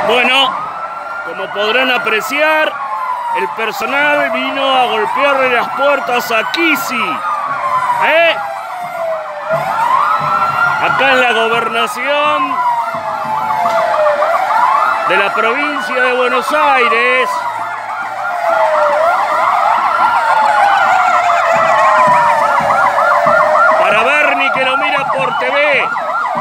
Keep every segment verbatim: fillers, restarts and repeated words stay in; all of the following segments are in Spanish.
Bueno, como podrán apreciar, el personal vino a golpearle las puertas a Kisi. ¿Eh? Acá en la gobernación de la provincia de Buenos Aires. Para Bernie, que lo mira por T V.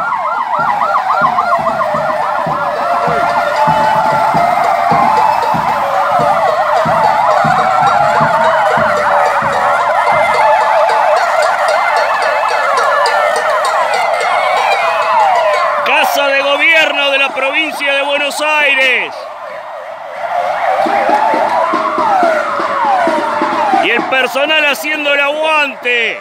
Casa de Gobierno de la provincia de Buenos Aires. Y el personal haciendo el aguante.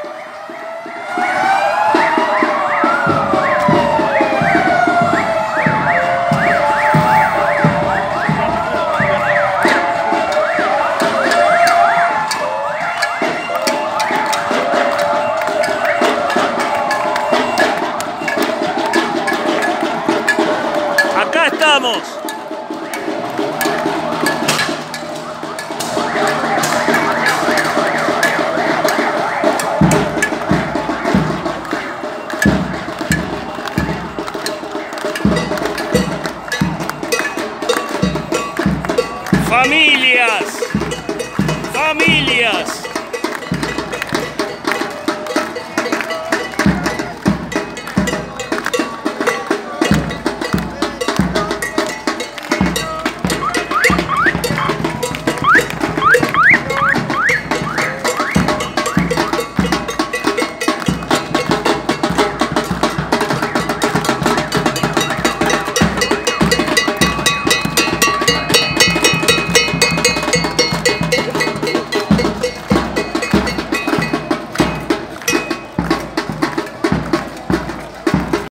Acá estamos. Familias, familias.